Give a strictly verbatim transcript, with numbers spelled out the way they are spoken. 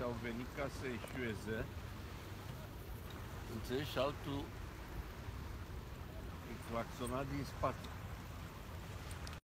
au venit ca să eșueze, înțelegi, și altul îi claxona din spate.